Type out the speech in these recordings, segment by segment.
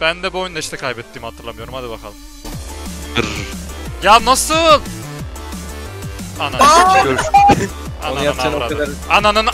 Ben de bu oyunda işte kaybettiğimi hatırlamıyorum. Hadi bakalım. Ya nasıl? Ananı. Onu yapacaksın o kadar. Ananın.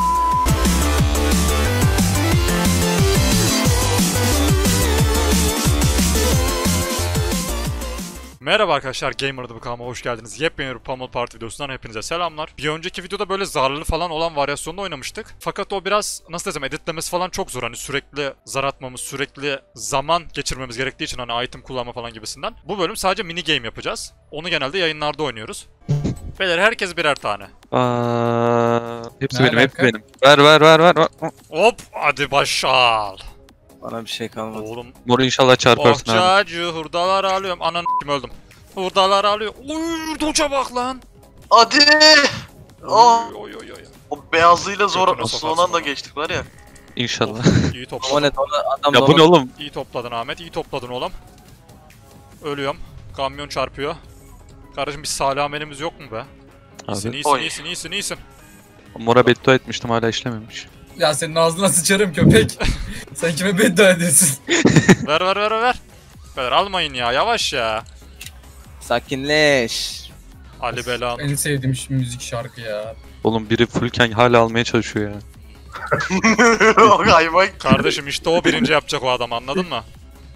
Merhaba arkadaşlar, Gamer'da bu kanalıma hoş geldiniz. Yepyeni bir Pummel Party videosundan hepinize selamlar. Bir önceki videoda böyle zararlı falan olan varyasyonda oynamıştık. Fakat o biraz, nasıl desem, editlemesi falan çok zor. Hani sürekli zar atmamız, sürekli zaman geçirmemiz gerektiği için hani item kullanma falan gibisinden. Bu bölüm sadece mini game yapacağız. Onu genelde yayınlarda oynuyoruz. Beyler herkes birer tane. Hepsi benim, hepsi benim. Ver. Hop, hadi başal. Bana bir şey kalmadı. Oğlum. Moru inşallah çarparsın abi. Okçacı, hurdalar alıyorum. Ananı kim öldüm. Hurdalar alıyor. Uy, doça bak lan. Hadi. Oy oy oy oy. O beyazlığıyla zor Götüne son sokarsın anda onu. geçtik var ya. İnşallah. İyi O topladın. ne adam Ya bu ne oğlum? İyi topladın Ahmet. İyi topladın oğlum. Ölüyorum. Kamyon çarpıyor. Kardeşim bir salih amelimiz yok mu be? İyisin, Abi. iyisin. Mora beddua etmiştim, hala işlememiş. Ya senin ağzına sıçarım köpek. Sen kime beddua ediyorsun? Ver. Beyler almayın ya, yavaş ya. Sakinleş. Ali Belan. En sevdiğim müzik şarkı ya. Oğlum biri fullken hala almaya çalışıyor ya. O hayvan. Kardeşim işte o birinci yapacak o adam, anladın mı?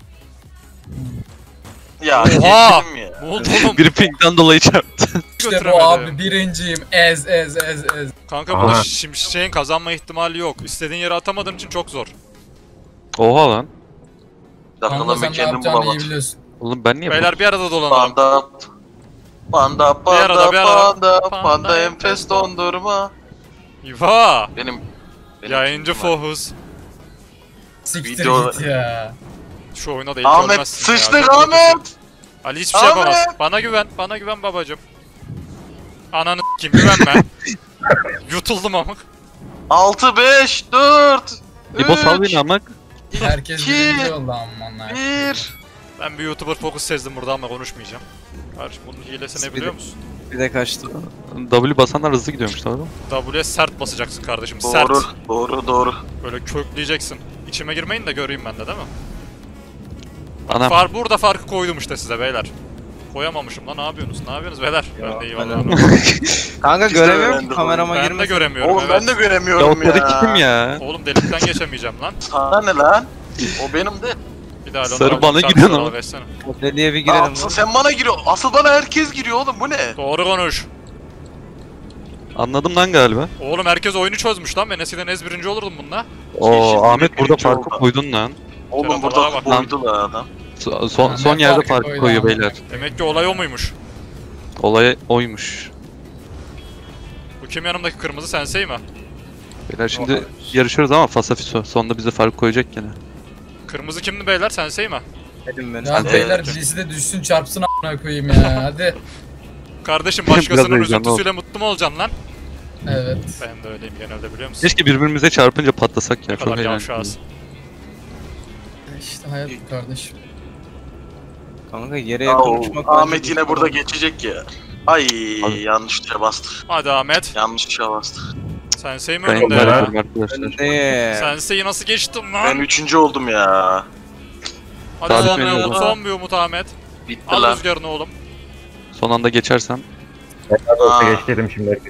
Ya Oha! geçtim ya. Ne oldu oğlum? Biri pinkten dolayı çarptı. İşte Götüremedim. bu abi birinciyim. Ez. Kanka burada Şimşek'in kazanma ihtimali yok. İstediğin yere atamadığın için çok zor. Oha lan. Kanka Dakikadan sen bir ne kendim yapacağını iyi bulamadım. biliyorsun. Oğlum ben niye Beyler bir arada dolanalım. Panda Bir arada. panda enfes dondurma. Yuva! Benim Yayıncı Fohuz. Siktir Video- git ya. Şu oyuna da ilk Ahmet ölmezsin ya. sıçtık Çok Ahmet. kötüsün. Ali hiçbir şey yapamaz. Ahmet! Bana güven babacım. Ananı kim güvenme. Yutuldum amık. 6 5 4 İbo sal beni ama. Herkes İki, birinci oldu amman. 1. Ben bir YouTuber fokus sezdim burada ama konuşmayacağım. Kardeşim bunun hilesi ne biliyor musun? Bir de kaçtı. W basanlar hızlı gidiyormuş, doğru mu? W'ye sert basacaksın kardeşim. Sert. Doğru. Böyle kökleyeceksin. İçime girmeyin de göreyim ben de, değil mi? Anam. Burada farkı koydum işte size beyler. Koyamamışım lan, ne yapıyorsunuz? Ne yapıyorsunuz beyler? Ben de iyi ben vallahi. Kanka Biz de göremiyorum ki öğrendik kamerama Ben de girmesin. göremiyorum. Oğlum evet. ben de Ya göremiyorum ya. ortadaki kim ya? Oğlum delikten geçemeyeceğim lan. Sana ne lan? O benim de. Bir daha Sarı Leonardo bana DiCaprio gidiyorsun ama. versene. Deliye bir girelim Asıl lan. sen bana giriyor. Asıl bana herkes giriyor oğlum bu ne? Doğru konuş. Anladım lan galiba. Oğlum herkes oyunu çözmüş lan. Ben eskiden birinci olurdum bununla. Oo Ahmet burada birinci farkı oldu. koydun lan. Oğlum Serhat'a burada bak boydu lan adam. Son Ne yerde farkı farkı koydu koyuyor ama? beyler. Demek ki olay o muymuş? Olay oymuş. Bu kim yanımdaki kırmızı, Sensei mi? Beyler şimdi yarışıyoruz ama fasafiso. Sonunda bize fark koyacak gene. Kırmızı kimdi beyler, Sensei mi? Benim ben. Ya Hadi. beyler birisi de düşsün çarpsın a**ına koyayım ya. Hadi. Kardeşim Biraz başkasının heyecanlı üzüntüsüyle mutlu mu olacaksın lan? Evet. Ben de öyleyim genelde, biliyor musun? Keşke birbirimize çarpınca patlasak ya. Ne Çok kadar eğlenceli. yavşağız. İşte hayat bu kardeşim. Kanka yere Ahmet yine burada geçecek ya. Ay Abi. yanlış tuşa bastı. Hadi Ahmet. Yanlış tuşa bastı. Sensei mi Ben önünde ya? yapıyorum arkadaşlar. Sensei'yi nasıl geçtim Ben lan? 3. oldum ya. Hadi Sabit son bir benim umut, oğlum. son bir umut Ahmet. Bitti Al lan. rüzgarını oğlum. Son anda geçersem. Aa, Geçelim şimdi.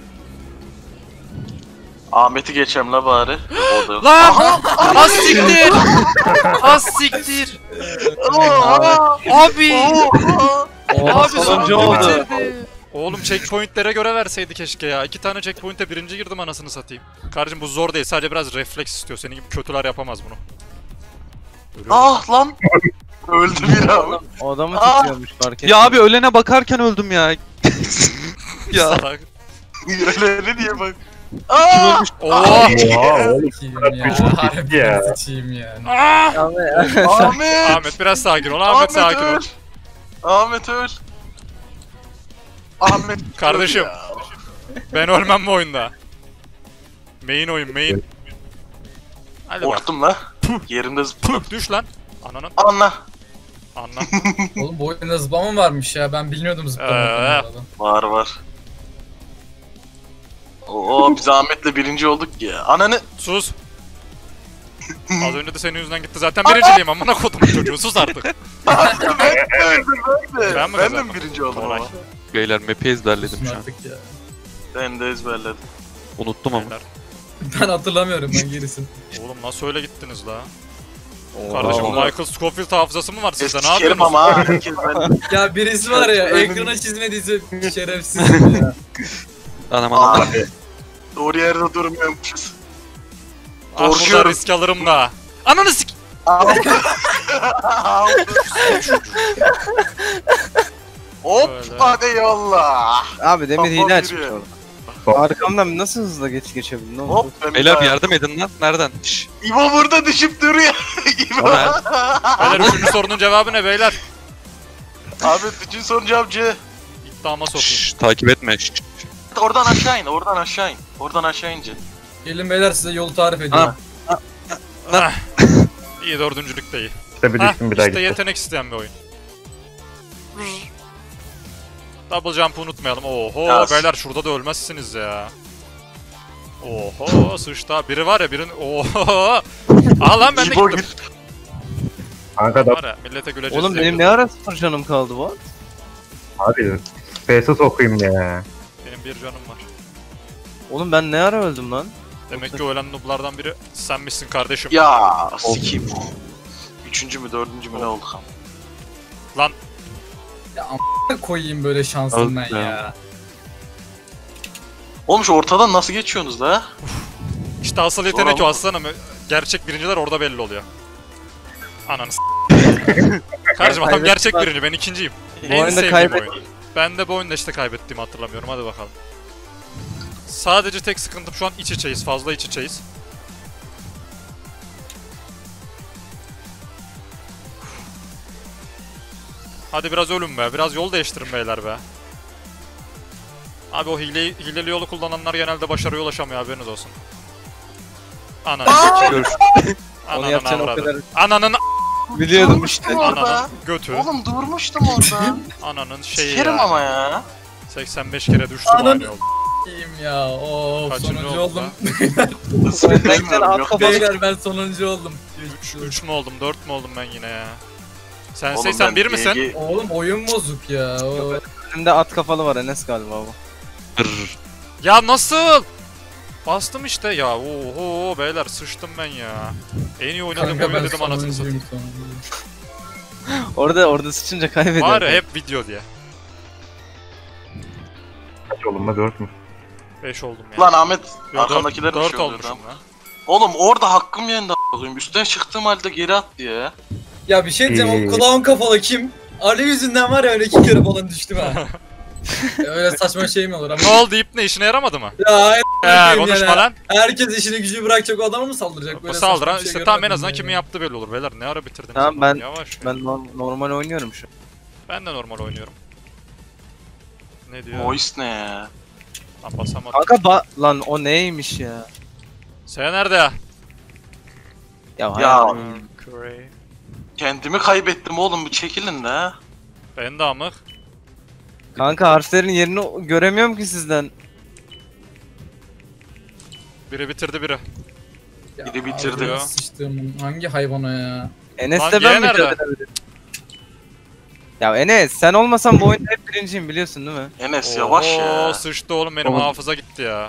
Ahmet'i geçem la bari. O da. Lan! Az siktir! Az siktir! Oha! Abi! Oha! Abi sonuncu sonuncu oldu. bitirdi. Oğlum checkpointlere göre verseydi keşke ya. 2 tane checkpoint'e birinci girdim, anasını satayım. Kardeşim bu zor değil, sadece biraz refleks istiyor. Senin gibi kötüler yapamaz bunu. Ah lan! Öldüm ya. O adamı Aa! tutuyormuş fark ettim. Ya abi ölene bakarken öldüm ya. Ya. Salak. Öyle diye bak. Aa! Oo! Oha oğlum. Sikiyim Küçük ya. gitti Harbiden ya. sıçayım ya. Ah! Ahmet! Ahmet biraz sakin ol, Ahmet sakin ol. öl! Ahmet öl! Ahmet Kardeşim. öl ya. Ben ölmem bu oyunda. Main oyun, main. Hadi bak. Korktum la. Yerimde zıpladım. Düş lan. Ananın. Anla. Anla. Oğlum bu oyunda zıplama varmış ya. Ben bilmiyordum zıplamadığını bu arada. Var. Oo biz Ahmet'le birinci olduk ya. Ananı. Sus. Az önce de senin yüzünden gitti zaten birinciliğim amına kodumun çocuğu sus artık. Ben de. Ben mi Ben de kazandım? mi birinci oldum Koray. ama? Beyler map'i ezberledim şu an. Artık ya. Ben de ezberledim. Unuttum ama. Beyler. Ben hatırlamıyorum ben gerisini. Oğlum nasıl öyle gittiniz la? Oo. Kardeşim Allah. Michael Scofield hafızası mı var sizde ne Sikerim yapıyorsunuz? ama ha. Herkes ben. Ya birisi var ya Benim- ekrana çizmediyse şerefsiz ya. Anam Aa. anam. Abi Doğru yerde durmuyormuşuz. Ah burada Korkuyorum. risk alırım da. Ananı sik... Hop Böyle. hadi yallah. Abi Demir Kafam hile açmış yürüyor. orada. Arkamdan nasıl hızla geçebildin oğlum? Hop ben Beyler bir bir daha- yardım edin lan. Nereden? Şşş. İbo burada düşüp duruyor. İbo. Ömer. Beyler üçüncü sorunun cevabı ne beyler? Abi bütün sorun cevap C. İddiama sokayım. Şşş, takip etme. Şşş. Oradan aşağı in, oradan aşağı in. Oradan aşağı ince. Gelin beyler size yolu tarif ediyorum. Ah. İyi dördüncülük de iyi. işte bir Hah düştüm bir daha işte gitti. yetenek isteyen bir oyun. Double jump unutmayalım. Oho Ya, beyler şurada da ölmezsiniz ya. Oho sıçta. Biri var ya birinin... Oho. Aa lan ben de İbo gittim. git. Kanka da Var ya millete güleceğiz Oğlum diye benim ne gülüyorum. ara 0 canım kaldı bu? abi Space'e sokayım ya. Benim bir canım var. Oğlum ben ne ara öldüm lan? Demek ki ölen nooblardan biri sen misin kardeşim. Ya sikeyim. Üçüncü mü dördüncü mü ne oldu? Ya a**a koyayım böyle şansım ben Öldü. ya. Oğlum şu ortadan nasıl geçiyorsunuz la? İşte asıl yetenek Zor o ama. aslanım. Gerçek birinciler orada belli oluyor. Ananı s***. Kardeşim adam gerçek birinci ben ikinciyim. Bu En oyunda sevdiğim kaybet- oyun. Ben de bu oyunda işte kaybettiğimi hatırlamıyorum hadi bakalım. Sadece tek sıkıntım şu an iç içeyiz fazla iç içeyiz. Hadi biraz ölün be biraz yol değiştirin beyler be. Abi o hileli yolu kullananlar genelde başarıya ulaşamıyor haberiniz olsun. Ananı s**eyim. Görüş. Onu Ananın yapacağını o avradı. kadar Ananın biliyordum işte. Orada. ananın götü. Oğlum durmuştum orada. Ananın şeyi Sikerim ya. ama ya. 85 kere düştüm Ananı- aynı yolda. İyiyim ya. Of Kaçıncı sonuncu oldun oldum. Sinirlenmiyorum at yok. kafalı- Beyler ben sonuncu oldum. 3 mü oldum 4 mü oldum ben yine ya. Sen Oğlum sen ben 1 misin? GG Oğlum oyun bozuk ya. O... Önümde at kafalı var Enes galiba bu. Brrr. Ya nasıl? Bastım işte ya. Oho beyler sıçtım ben ya. En iyi oynadığım Kanka oyun ben dedim anasını satayım. sonuncuyum sonuncuyum. Orada sıçınca kaybediyorum. Var ya hep video diye. Kaç oğlum da 4 mü? 5 oldum ya. Lan Ahmet Yo, arkandakiler 4 bir şey oluyor olmuşum lan. lan. Oğlum orada hakkım yendi a**ayım. Üstten çıktığım halde geri attı ya. Ya bir şey diyeceğim o kulağın kafalı kim? Ali yüzünden var ya öyle 2 kere falan düştüm ha. Ya öyle saçma şey mi olur ama? Ne oldu ip ne işine yaramadı mı? Ya Konuşma yani. lan. Herkes işini gücü bırakacak o adama mı saldıracak? Böyle Saldıran saçma bir şey işte tam en görmedim azından ben kimin ya. yaptığı belli olur beyler. Ne ara bitirdiniz? Tamam, ama? ben- Yavaş. Ben normal oynuyorum şu an. Ben de normal oynuyorum. Ne diyor? Voice ne ya? Lan basamadım. Kanka lan o neymiş ya? Sen nerede? Ya, Ya. hayal- Mercury. Kendimi kaybettim oğlum, bir çekilin de. Ben de amık. Kanka harflerin yerini göremiyorum ki sizden. Biri bitirdi biri. Ya Biri bitirdi. ağzına sıçtığımın hangi hayvana ya? Enes Lan de ben G nerede? bitirdim. Ya Enes sen olmasan bu oyunda hep birinciyim biliyorsun değil mi? Enes yavaş ya. Oo, sıçtı oğlum benim Oğlum. hafıza gitti ya.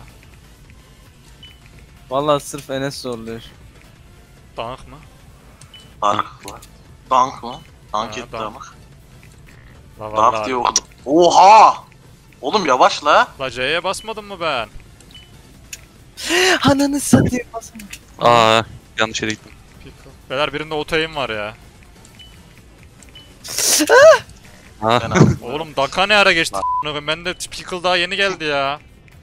Vallahi sırf Enes zorluyor. Dank mı? Dank mı? Dank mı? Dank Ha, etti dank. ama. La Dank vallahi. diye okudum. Oha! Oğlum yavaş la. La C'ye basmadım mı ben? Ananı satayım. Aa yanlış yere gittim. Pickle. Beyler birinde otayım var ya. Ha. Ben aldım. Oğlum Daka ne ara geçti? Ben de Pickle daha yeni geldi ya.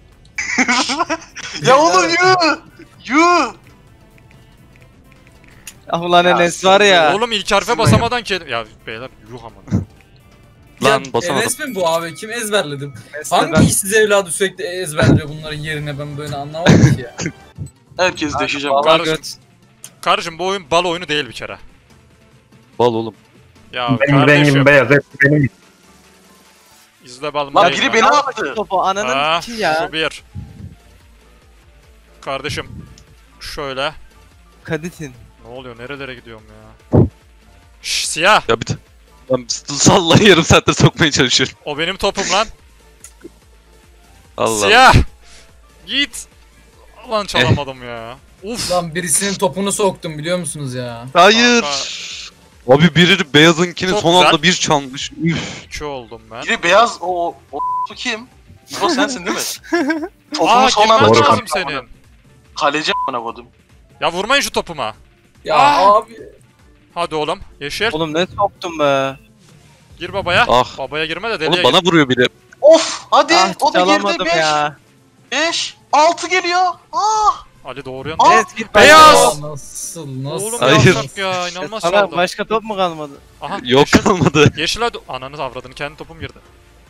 Ya oğlum yuh! Yuh! Ah ulan Ya Enes var ya. Oğlum ilk harfe Sizin basamadan ki... Ya beyler yuh aman. Lan Ya, basamadım. Enes mi bu abi? Kim ezberledim? Enes de Hangi ben- işsiz evladı sürekli ezberliyor bunların yerine ben böyle anlamadım ki ya. Herkes deşeceğim. Vallahi Kardeşim. göt. Kardeşim bu oyun bal oyunu değil bir kere. Bal oğlum. Ya Benim kardeşim rengim beyaz hep benim. izle balım Lan değil biri mi? beni attı. Topu ananın ki ya. Şu bir. Kardeşim. Şöyle. dikkat edin. Ne oluyor? Nerelere gidiyorum ya? Şşş siyah. Ya bir de ben salla yarım saatte sokmaya çalışıyorum. O benim topum lan. Allah. Siyah. Git. Lan çalamadım ya. Uf. Lan birisinin topunu soktum biliyor musunuz ya? Hayır. Kanka. Abi biri beyazınkini Çok son güzel. anda bir çalmış. Üf. 2 oldum ben. Biri beyaz o kim? O sensin değil mi? Aa Topumu son girmen anda Doğru. lazım çaldı. senin. Kaleci a**ına koydum. Ya vurmayın şu topuma. Ya Aa! abi. Hadi oğlum. Yeşil. Oğlum ne soktum be. Gir babaya. Ah. Babaya girme de Oğlum deliye bana gir. vuruyor bile. Of hadi Ah o da girdi çalamadım 5. ya. 5. 6 geliyor. Ah. Ali doğru yan. Aa! Evet git. Beyaz! Ya nasıl? Oğlum Hayır. yavşak ya inanılmaz Sana çaldı. başka top mu kalmadı? Aha Yok yeşil. kalmadı. Yeşil hadi. Ananı avradını kendi topum girdi.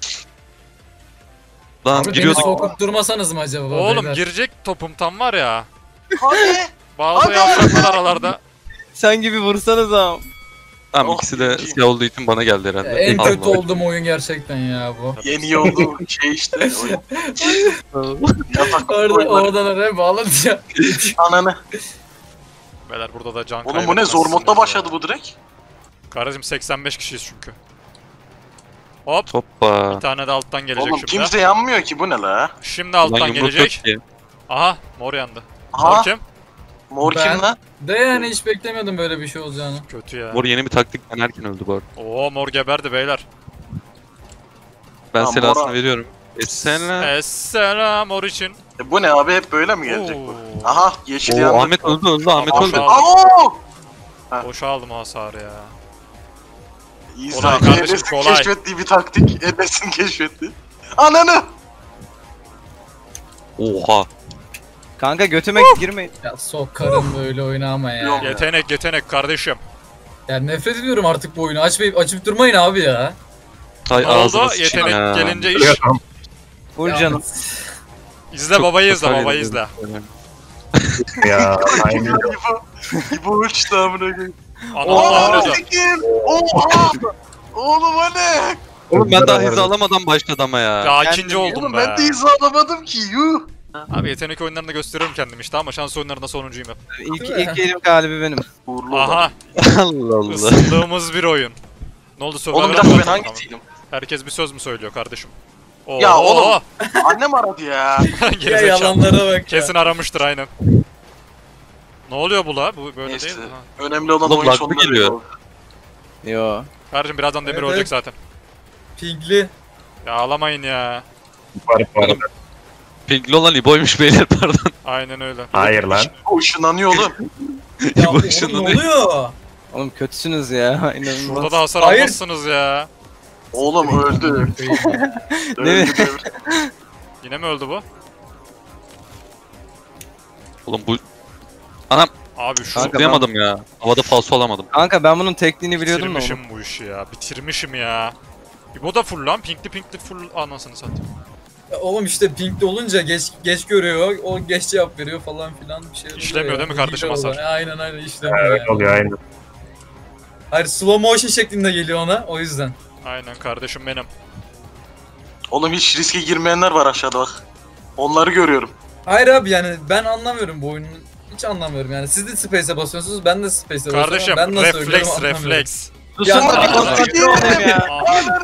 Lan Abi beni giriyorduk. sokup durmasanız mı acaba? Oğlum beyler? girecek topum tam var ya. Hadi. Bazı Hadi. yavşaklar aralarda. Sen gibi vursanız ama. Tamam Oh, ikisi de birinciyim. siyah olduğu için bana geldi herhalde. En Allah. kötü olduğum oyun gerçekten ya bu. Yeni oldu şey işte. Yatak Oradan oraya bağladı ya. Ananı. Beyler burada da can Oğlum bu ne kaybetmezsiniz zor modda ya. başladı bu direkt. Kardeşim 85 kişiyiz çünkü. Hop Hoppa. bir tane de alttan gelecek Oğlum şimdi. kimse yanmıyor ki bu ne la? Şimdi Lan alttan yumruk yok gelecek. ki. Aha mor yandı. Mor Aha kim? mor Ben- kim lan? De yani hiç beklemiyordum böyle bir şey olacağını. Kötü ya. Mor yeni bir taktik denerken öldü bu arada. Oo mor geberdi beyler. Ben Ha, selasını mora. veriyorum. Selam. Esselam mor için. Bu ne abi hep böyle mi gelecek bu? Oo. Aha yeşil Oo, yandı. Ahmet öldü Ahmet Tamam, öldü. tamam. Aa! Boşa aldım o hasarı ya. İsa Kolay kardeşim, Enes'in kolay. keşfettiği bir taktik. Enes'in keşfettiği. Ananı! Oha. Kanka götüme girmeyin. Ya sokarım böyle oyunu ama ya. Yok. Yetenek kardeşim. Ya nefret ediyorum artık bu oyunu. Açıp durmayın abi ya. Hay Ne ağzına oldu? sıçayım Yetenek ya. gelince Duruyor iş. tam. Full Ya, canım. İzle Çok- babayı çok izle hayal babayı ediyorum. izle. Ya aynen. İbo uçtu amına koyayım. Ananı Oha avradı. Tekin! Oha! Oğlum o ne? Oğlum ben daha hızlı alamadan başladı ama ya. Ya Ben ikinci de- oldum Oğlum be. ben de hızı alamadım ki yuh! Abi yetenek oyunlarında gösteriyorum kendimi işte ama şans oyunlarında sonuncuyum hep. İlk elim galibi benim. Uğurlu olan. Aha Allah Allah. ısındığımız bir oyun. Ne oldu söyle. Oğlum bir dakika ben hangisiydim? Herkes bir söz mü söylüyor kardeşim? Oo. Ya oğlum. Annem aradı ya. Ya Gerizekalı. yalanlara bak ya. Kesin aramıştır aynen. Ne oluyor bu la? Bu böyle Neyse. değil mi? Ha. Önemli olan Oğlum oyun lag mı sonunda geliyor? Yo. Kardeşim birazdan demir Evet, ölecek evet. zaten. Pingli. Ya ağlamayın ya. Var bu arada. Pinkli olan İbo'ymuş beyler pardon. Aynen öyle. Hayır lan. O ışınlanıyor oğlum. Ya İbo oğlum ışınlanıyor. ne oluyor? Oğlum kötüsünüz ya. İnanılmaz. Burada da hasar Hayır. almazsınız ya. Oğlum öldü. Ne? Öldü. Yine mi öldü bu? Oğlum bu Abi şu Kanka, zıplayamadım ya. Havada falso alamadım. Kanka ben bunun tekniğini biliyordum da onu. bitirmişim bu işi ya. Bitirmişim ya. Bu da full lan. Pinkli full anasını satayım. Ya oğlum işte pinkli olunca geç görüyor, o geç cevap veriyor falan filan bir şey. İşlemiyor değil mi kardeşim hasar? Aynen işlemiyor Evet yani. oluyor aynen. Hayır slow motion şeklinde geliyor ona o yüzden. Aynen kardeşim benim. Oğlum hiç riske girmeyenler var aşağıda bak. Onları görüyorum. Hayır abi yani ben anlamıyorum bu oyunu. Hiç anlamıyorum yani. Siz de space'e basıyorsunuz, ben de space'e basıyorum. Kardeşim ben nasıl ölüyorum refleks anlamıyorum. refleks. Susun Ya, da bir konsantre olayım ya. Aha,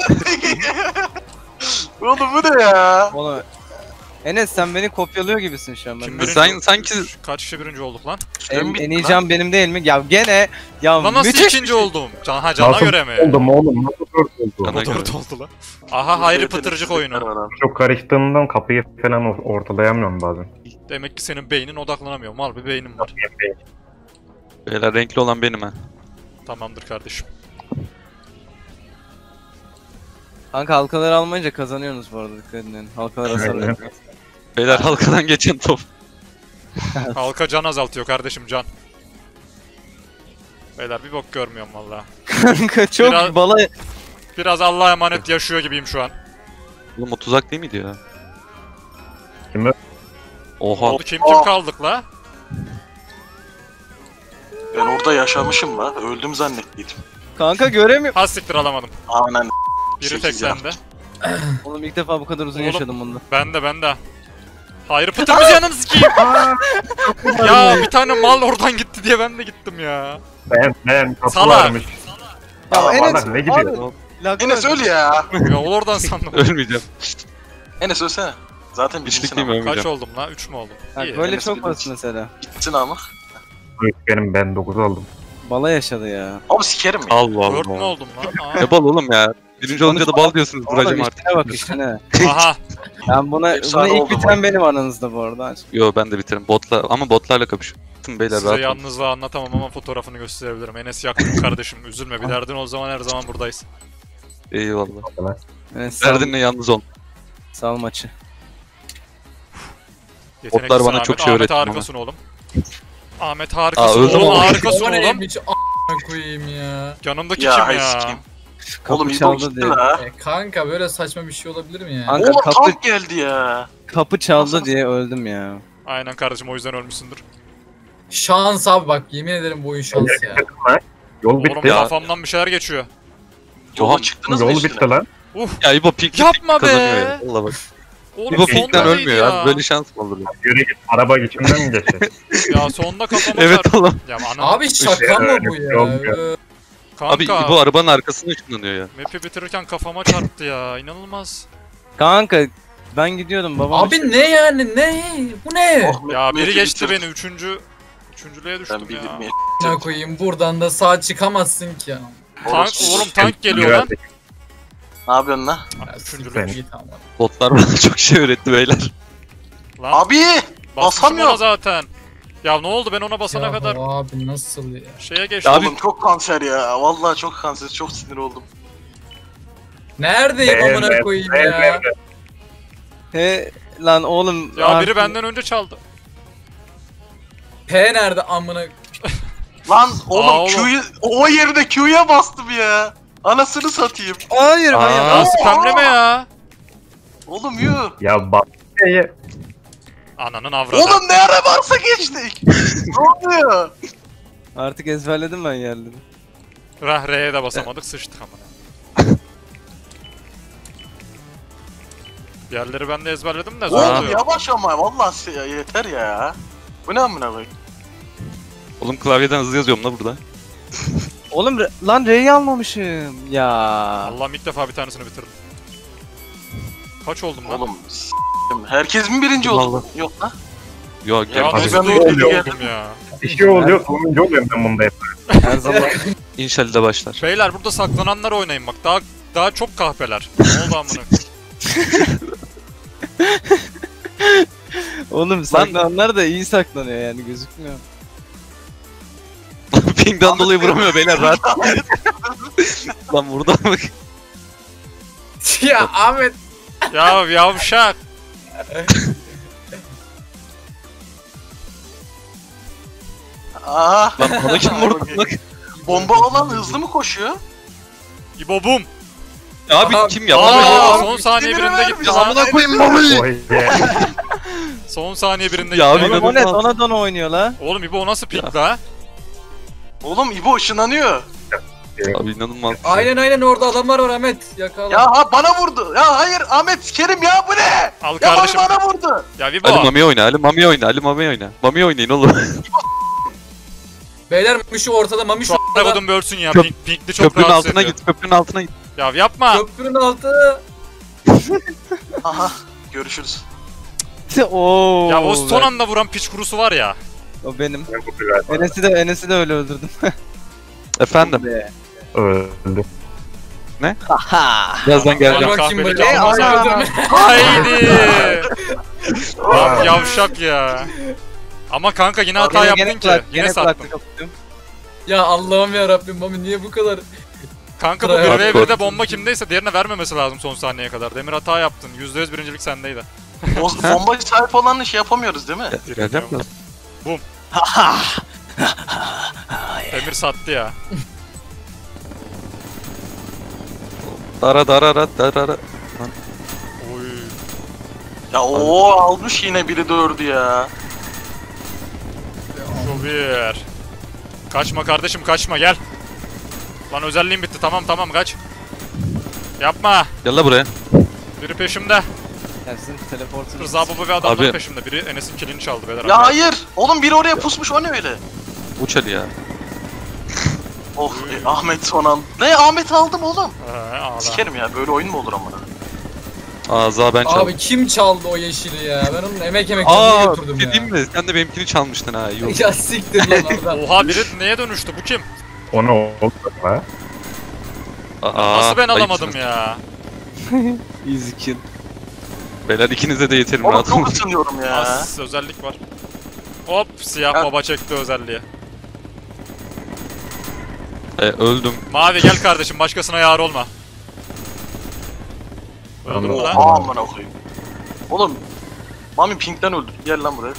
Oğlum bu ne ya? Oğlum. Enes sen beni kopyalıyor gibisin şu an. kim Ben. birinci Sen- oldu? sanki- Kaç kişi birinci olduk lan? En bitti iyi lan. can benim değil mi? Ya gene ya Lan nasıl müthiş. ikinci oldum? Cana Nasıl göre mi? oldum oğlum? Nasıl dört oldu? Cana- O dört oldu lan. Aha Hayri Pıtırcık oyunu. Var abi. Çok karıştığından kapıyı falan ortalayamıyorum bazen. Demek ki senin beynin odaklanamıyor. Mal bir beynim var. Beyler renkli olan benim ha. Tamamdır kardeşim. Kanka halkaları almayınca kazanıyorsunuz bu arada dikkat edin. Halkalar hasarlı. Evet. Beyler halkadan geçen top. Halka can azaltıyor kardeşim can. Beyler bir bok görmüyorum valla. Kanka çok Biraz- bala Biraz Allah'a emanet yaşıyor gibiyim şu an. Oğlum o tuzak değil miydi ya? Kimi? Oha. Oldu kim kaldık la? Ben orada yaşamışım la. Öldüm zannettiydim. kanka göremiyorum. Ha siktir alamadım. Anan. Biri tek Sekiz ya. sende. Oğlum ilk defa bu kadar uzun Oğlum. yaşadım bunda. Ben de. Hayır Pıtır'ımız yanını sikeyim. Ya bir tane mal oradan gitti diye ben de gittim ya. Ben kapı Salak. varmış. Ya Aa, Enes, bana ne gidiyor? Enes öl ya. Ya oradan sandım. Ölmeyeceğim. Enes ölsene. Zaten Hiçlik bilirsin değil mi ama. Kaç ölmeyeceğim. oldum lan? 3 mü oldum? Bak İyi. böyle Enes çok bilirsin. basit mesela. Gitsin ama. Benim ben 9 aldım. Bala yaşadı ya. Abi sikerim ya. Allah 4 mü Allah. oldum lan? Ne bal oğlum ya. Birinci olunca da bal diyorsunuz buracım Oğlum artık. işine bak işine. Aha. Ben buna Efsane ilk oldu bitiren bu. benim aranızda bu arada. Yo ben de bitiririm. Botla ama botlarla kapışıyorum. Beyler Size rahat olun. yalnızlığı anlatamam ama fotoğrafını gösterebilirim. Enes yaktın kardeşim. Üzülme, bir derdin o zaman her zaman buradayız. Eyvallah. Enes sal, Derdinle yalnız ol. sal maçı. Yeteneklisin Botlar bana Ahmet. çok şey Ahmet öğretti ama. harikasın oğlum. Ahmet harikasın öldüm oğlum, ama. harikasın O oğlum. neymiş a**ına koyayım ya. Yanımdaki Ya, kim hay ya? sikeyim. Kapı Oğlum İbo çaldı gitti diye. la. Kanka böyle saçma bir şey olabilir mi ya? Kanka Oğlum kapı, tank geldi ya. kapı çaldı diye öldüm ya. Aynen kardeşim, o yüzden ölmüşsündür. Şans abi bak, yemin ederim bu oyun şans ya. Yol Oğlum bitti. kafamdan bir şeyler geçiyor. Yola Oha, çıktınız mı Yol üstüne? bitti lan. Ya İbo pik Yapma be! kazanıyor ya. Valla bak. Oğlum İbo sonda pikten neydi ölmüyor ya. Böyle şans mı olur ya? Yürü git. Araba içinden mi geçecek? Ya sonda kafama Evet çarptı. oğlum. Ya anam Abi şaka mı bu ya? Olmuyor. kanka. Abi İbo arabanın arkasına ışınlanıyor ya. Map'i bitirirken kafama çarptı ya. İnanılmaz. Kanka ben gidiyordum babam. Abi ne yani, ne? Bu ne? Oh, Ya biri Mehmet'i geçti bitirdim. beni. Üçüncülüğe düştüm Ben ya. bildim ya. Ne koyayım, buradan da sağ çıkamazsın ki ya. Tank, oğlum tank geliyor lan. Ne yapıyorsun lan? Ha, Üçüncülük. Sen- İyi tamam. Botlar bana çok şey öğretti beyler. Lan Abi! basmışım basamıyorum. ona zaten. Ya ne oldu, ben ona basana Ya kadar abi nasıl ya? şeye geçtim. Abi- Oğlum çok kanser ya. Vallahi çok kanser. Çok sinir oldum. Neredeyim amına koyayım ya? He lan oğlum. Ya ah, biri benden önce çaldı. P nerede amına? Lan oğlum, Aa, oğlum. Q'yu o yerine Q'ya bastım ya. Anasını satayım. Hayır hayır. Ya spamleme ya. Oğlum yuh. Ya bak. Ananın avradı. Oğlum ne ara varsa geçtik. Ne oluyor? Artık ezberledim ben yerleri. Rah R'ye de basamadık, sıçtık amına. Yerleri ben de ezberledim de zor Oğlum oluyor. yavaş ama vallahi yeter ya. Bu ne amına koyayım? Oğlum klavyeden hızlı yazıyorum la burada. Oğlum lan R'yi almamışım. Ya. Allah'ım ilk defa bir tanesini bitirdim. Kaç oldum lan? Oğlum herkes mi birinci oldu? Yok lan. Yok Ya gel. Abi nasıl ben dördüncü oluyor. oldum ya? Bir şey oluyor. Sonuncu oluyorum ben bunda hep. Her zaman. İnşallah da başlar. Beyler burada saklananlar oynayın bak. Daha çok kahpeler. Ne oldu amına? Oğlum saklananlar da iyi saklanıyor yani gözükmüyor. Ping'den dolayı vuramıyor beyler rahat. Lan burada bak. Ya Ahmet. Ya yavşak. Aha. Lan bana kim vurdu bak. Bomba olan hızlı mı koşuyor? İbo bum. Abi Aha, kim yaptı? Aa, Aa, son saniye bitti birinde biri gitti vermiş. lan. Amına koyayım babayı. Oy ye. Son saniye birinde Ya gitti. abi, Oğlum o ne? inanılmaz. Dona oynuyor la. Oğlum İbo o nasıl pik la? Oğlum İbo ışınlanıyor. Abi inanılmaz. Aynen orada adamlar var Ahmet. Yakala. Ya ha bana vurdu. Ya hayır Ahmet sikerim ya, bu ne? Al Ya kardeşim. bana vurdu. Ya İbo. Ali Mami oyna, Ali Mami oyna, Ali Mami oyna. Mami oynayın oğlum. Beyler Mami şu ortada, Mami şu Şu ne ortada. kodum bölsün ya. Köp- Pinkli çok Köprünün rahatsız altına ediyor. git, köprünün altına git. Ya yapma. Köprünün altı. Aha görüşürüz. Oo. Ya o son anda vuran piç kurusu var ya. O benim. Ben bu kadar. Enes'i de öyle öldürdüm. Efendim, Öldü. birazdan geleceğim. Ya Bakayım kahpelik böyle. yapma sen. Öldürme. Haydi. Lan yavşak ya. Ama kanka yine hata yaptın ki. Yine sattın. Ya Allah'ım ya Rabbim, Mami niye bu kadar? Kanka bu Tryhard 1v1'de bomba kimdeyse diğerine vermemesi lazım son saniyeye kadar. Demir hata yaptın. %100 birincilik sendeydi. O bombaya sahip olanı şey yapamıyoruz değil mi? Geleceğim biraz. Demir sattı ya. Dara dara dara dara. Oy. Ya o almış yine biri dördü ya. Şu bir. Kaçma kardeşim, kaçma, gel. Lan özelliğim bitti, tamam kaç. Yapma. Gel la buraya. Biri peşimde. Gelsin teleportunu. Rıza baba ve adamlar Abi. peşimde. Biri Enes'in kilini çaldı beyler. Ya hayır. Oğlum biri oraya pusmuş, o ne öyle? Uç Ali ya. Oh Ahmet son an. Ne Ahmet aldım oğlum. Ağla. Sikerim ya böyle oyun mu olur ama? Ağza ben çaldım. Abi kim çaldı o yeşili ya? Ben onun emek canını Aa, götürdüm ya. dedim mi? Sen de benimkini çalmıştın ha. İyi oldu. Ya siktir lan oradan. Oha biri neye dönüştü? Bu kim? Ona oldu ha. Nasıl ben alamadım ayıpsınız. ya? Easy kill. Beyler ikinize de yeterim Oğlum rahat çok olun. ısınıyorum ya. Az özellik var. Hop siyah Ya- baba çekti özelliği. Öldüm. Mavi gel kardeşim başkasına yar olma. Öldün mü lan? Aman koyayım. Oğlum Mami Pink'ten öldü. Gel lan buraya.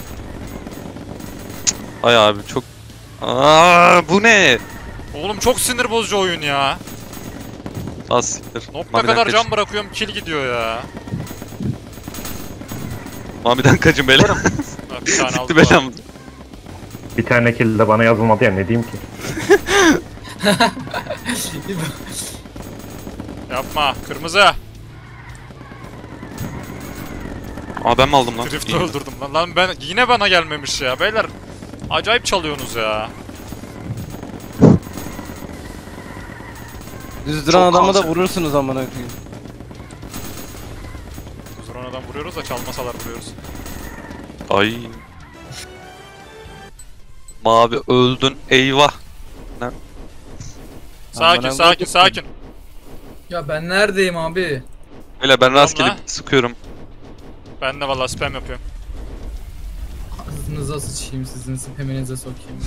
Ay abi çok... bu ne? Oğlum çok sinir bozucu oyun ya. Az siktir. Nokta Mami'den kadar kaç. can bırakıyorum kill gidiyor ya. Mami'den kaçın beyler. Ha, bir tane Sikti aldım. belam. Bir tane kill de bana yazılmadı ya ne diyeyim ki. Yapma kırmızı. Ben mi aldım lan? Drift'i İyi. öldürdüm lan. Lan ben yine bana gelmemiş ya beyler. Acayip çalıyorsunuz ya. Düz duran Çok adamı da kanser. vurursunuz amına koyayım. Zorona'dan vuruyoruz da çalmasalar vuruyoruz. Ay. Mavi öldün. Eyvah. Sakin bana sakin vurdun. sakin. Ya ben neredeyim abi? Beyler ben rastgele lan. sıkıyorum. Ben de valla spam yapıyorum. Ağzınıza sıçayım sizin spaminize sokayım.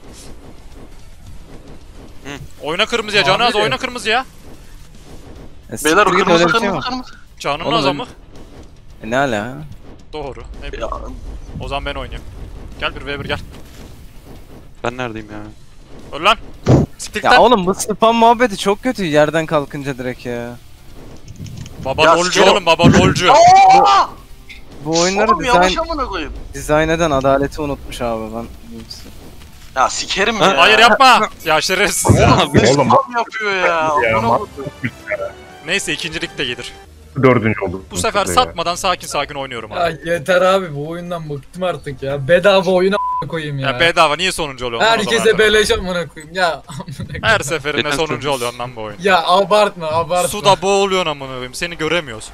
Oyna kırmızıya canı az Abi. oyna kırmızıya. Beyler o Siktir git, kırmızı öyle bir şey kırmızı mi? kırmızı. Canın Oğlum az ben- ama. Ne ala? Doğru. Ne bileyim. Ya, O zaman ben oynuyorum. Gel 1v1 gel. Ben neredeyim ya? Öl lan. Siktir Ya lan. oğlum bu spam muhabbeti çok kötü yerden kalkınca direkt ya. Baba Ya lolcu sikerim. oğlum baba lolcu. Aa! Bu oyunları Oğlum yavaş amına koyayım. dizayn eden adaleti unutmuş abi ben. Ya sikerim Ha, ya. Hayır yapma. Ya şerefsiz ya. Oğlum Tam yapıyor ya. ya Amına bak koyayım. Neyse ikincilik de gelir. dördüncü oldu. Bu sefer Ya. satmadan sakin sakin oynuyorum Ya abi. yeter abi bu oyundan bıktım artık ya. Bedava oyuna koyayım ya. Ya bedava niye sonuncu oluyorsun? lan o Herkese zaman? beleş amına koyayım ya. Her seferinde Yeter sonuncu çok. oluyorsun lan bu oyun. Ya abartma abartma. Suda boğuluyorsun amına koyayım. Seni göremiyoruz.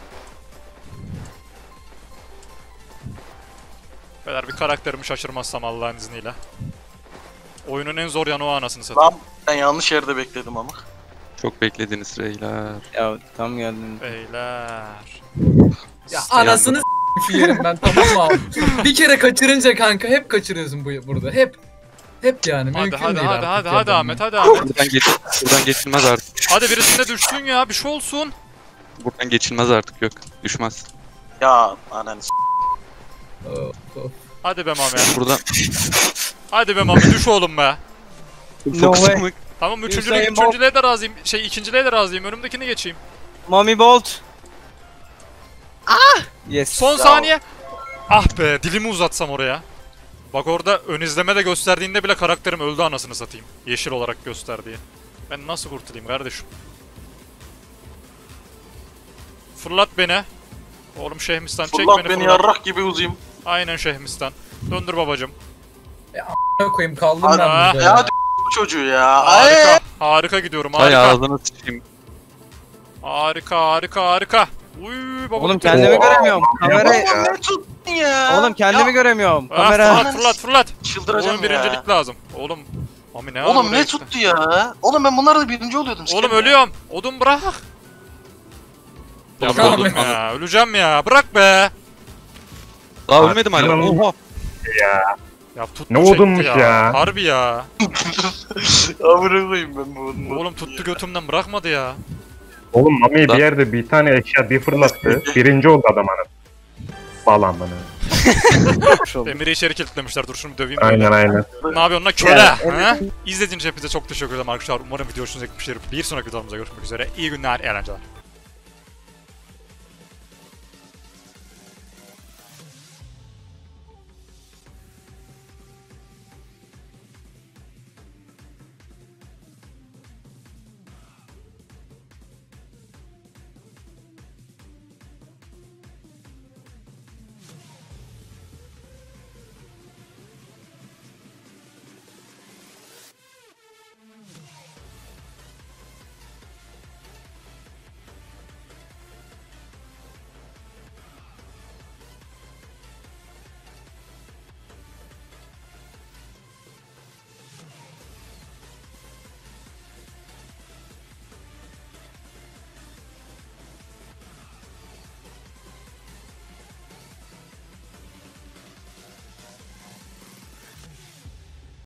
Beyler bir karakterimi şaşırmazsam Allah'ın izniyle. Oyunun en zor yanı o anasını satayım. Lan ben yanlış yerde bekledim ama. Çok beklediniz reyler. Ya tam geldin. Beyler. Ya anasını s*** yerim ben tamam mı abi? Bir kere kaçırınca kanka hep kaçırıyorsun burada hep. Hep yani Hadi mümkün hadi değil hadi artık hadi hadi ya. Ahmet hadi Ahmet. Buradan geçilmez artık. Hadi birisinde düştün ya bir şey olsun. Buradan geçilmez artık yok. Düşmez. Ya ananı s***. Of, of. Hadi be Mami. Buradan Hadi be Mami düş oğlum be. No way. mı? Tamam Hüseyin Bolt. üçüncülüğe de razıyım. İkinciliğe de razıyım. Önümdekini geçeyim. Mami Bolt. Ah! Yes. Son saniye. Ah be dilimi uzatsam oraya. Bak orada ön izlemede gösterdiğinde bile karakterim öldü anasını satayım. Yeşil olarak gösterdiği. Ben nasıl kurtulayım kardeşim? Fırlat beni. Oğlum Şehmistan çek Fırlat beni beni fırlat. yarrak gibi uzayım. Aynen Şehmistan. Döndür babacım. Amına koyayım kaldım Hadi, ben burada ya ya. hadi bu çocuğu ya. Harika. Ay. Harika gidiyorum Hay harika. ağzına sıçayım. Harika. Uy baba. Oğlum bitir. kendimi Oo. göremiyorum. Kamerayı. Oğlum ne tuttun ya? Oğlum kendimi Ya, göremiyorum. Ah, Kamera. fırlat. çıldıracağım Oyun ya. birincilik lazım. Oğlum. Mami ne Oğlum var ne buraya tuttu ya? Oğlum ben bunlarda birinci oluyordum. Oğlum sikerim ya. ölüyorum. Odun bırak. Ya Oğlum, bırakın Ahmet. ya. Öleceğim ya. Bırak be. Daha ölmedim hala. Tamam. Oha. Ya tuttu Ne çekti odunmuş ya. Harbi ya. Amına koyayım ben bu odunu. Oğlum tuttu götümden bırakmadı ya. Oğlum Mami Da- bir yerde bir tane eşya bir fırlattı. Birinci oldu adam anı. Bağlan bana. Demir'i içeri kilitlemişler. Dur şunu döveyim. Aynen aynen. Ne yapıyorsun lan köle? Ya, Ha? İzlediğiniz için hepinize çok teşekkür ederim arkadaşlar. Umarım video hoşunuza gitmiştir. Bir sonraki videomuzda görüşmek üzere. İyi günler, eğlenceler.